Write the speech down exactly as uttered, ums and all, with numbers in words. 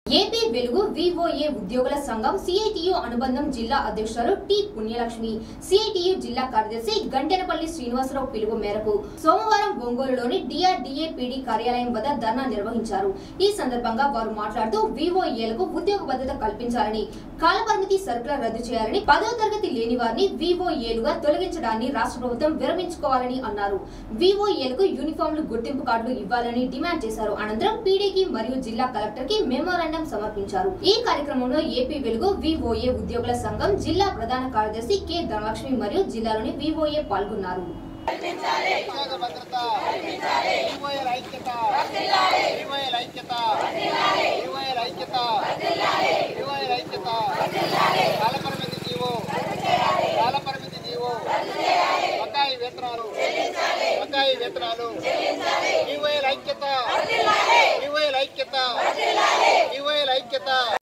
AP వెలుగు VOA ఉద్యోగుల సంఘం సిఐటియు అనుబంధం జిల్లా అధ్యక్షురాలు టి పుణ్యలక్ష్మి, సిఐటియు జిల్లా కార్యదర్శి గంటెనపల్లి శ్రీనివాసరావు పిలుపు మేరకు సోమవారం ఒంగోలులోని డిఆర్డీఏ పీడీ కార్యాలయం వద్ద ధర్నా నిర్వహించారు. ఈ సందర్భంగా వారు మాట్లాడుతూ వివోఏలకు ఉద్యోగ భద్రత కల్పించాలని, కాలపరిమితి సర్కులర్ రద్దు చేయాలని, పదో తరగతి లేని వారిని వివోఏలుగా తొలగించడాన్ని రాష్ట్ర ప్రభుత్వం విరమించుకోవాలని అన్నారు. వివోఏలకు యూనిఫామ్లు, గుర్తింపు కార్డులు ఇవ్వాలని డిమాండ్ చేశారు. అనంతరం పీడీకి మరియు జిల్లా కలెక్టర్ కి మెమోరాండం సమర్పించారు. ఈ కార్యక్రమంలో ఏపీ వెలుగు వివోఏ ఉద్యోగుల సంఘం జిల్లా ప్రధాన కార్యదర్శి కె ధనలక్ష్మి మరియు జిల్లాలోని వివోఏ పాల్గొన్నారు. వేతనాలు